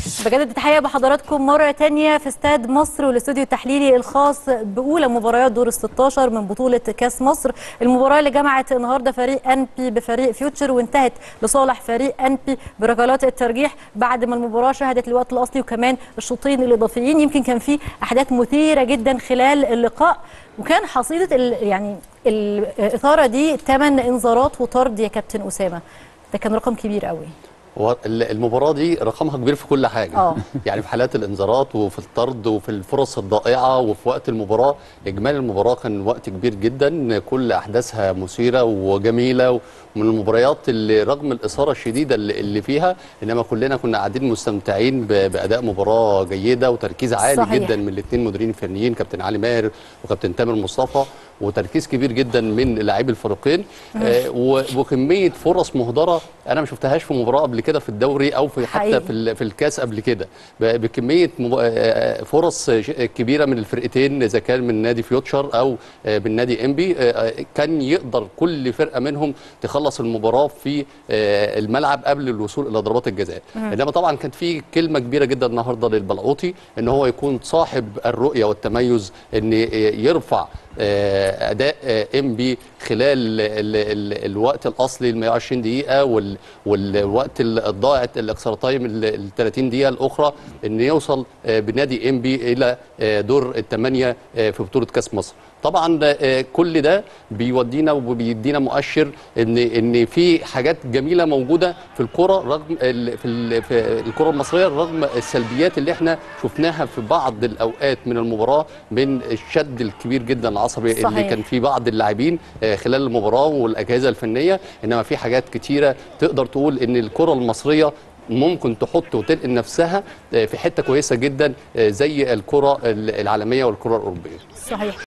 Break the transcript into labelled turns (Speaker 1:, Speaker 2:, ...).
Speaker 1: بجدد التحية بحضراتكم مرة تانية في استاد مصر والاستوديو التحليلي الخاص بأولى مباريات دور ال16 من بطولة كاس مصر. المباراة اللي جمعت النهارده فريق أنبي بفريق فيوتشر وانتهت لصالح فريق أنبي بركلات الترجيح بعد ما المباراة شهدت الوقت الأصلي وكمان الشوطين الإضافيين. يمكن كان في أحداث مثيرة جدا خلال اللقاء، وكان حصيلة يعني الإثارة دي 8 إنذارات وطرد يا كابتن أسامة. ده كان رقم كبير قوي.
Speaker 2: المباراة دي رقمها كبير في كل حاجة. يعني في حالات الانذارات وفي الطرد وفي الفرص الضائعة وفي وقت المباراة. إجمالي المباراة كان وقت كبير جدا، كل أحداثها مثيرة وجميلة، ومن المباريات اللي رغم الإثارة الشديدة اللي فيها إنما كلنا كنا قاعدين مستمتعين بأداء مباراة جيدة وتركيز عالي صحيح. جدا من الاثنين مديرين فنيين، كابتن علي ماهر وكابتن تامر مصطفى، وتركيز كبير جدا من لاعبي الفريقين. وكميه فرص مهدره انا ما شفتهاش في مباراه قبل كده في الدوري او في حتى في الكاس قبل كده، بكميه فرص كبيره من الفرقتين، اذا كان من نادي فيوتشر او من نادي انبي. كان يقدر كل فرقه منهم تخلص المباراه في الملعب قبل الوصول الى ضربات الجزاء. انما طبعا كانت في كلمه كبيره جدا النهارده للبلعوطي ان هو يكون صاحب الرؤيه والتميز، ان يرفع اداء انبي خلال الوقت الاصلي ال 120 دقيقه والوقت الضائع الاكسترا تايم ال 30 دقيقه الاخرى، ان يوصل بنادي انبي الى دور الثمانيه في بطوله كاس مصر. طبعا كل ده بيودينا وبيدينا مؤشر ان في حاجات جميله موجوده في الكره، رغم في الكره المصريه رغم السلبيات اللي احنا شفناها في بعض الاوقات من المباراه، من الشد الكبير جدا العصبي صحيح. اللي كان في بعض اللاعبين خلال المباراه والاجهزه الفنيه. انما في حاجات كتيره تقدر تقول ان الكره المصريه ممكن تحط وتنقل نفسها في حته كويسه جدا زي الكره العالميه والكره الاوروبيه.
Speaker 1: صحيح.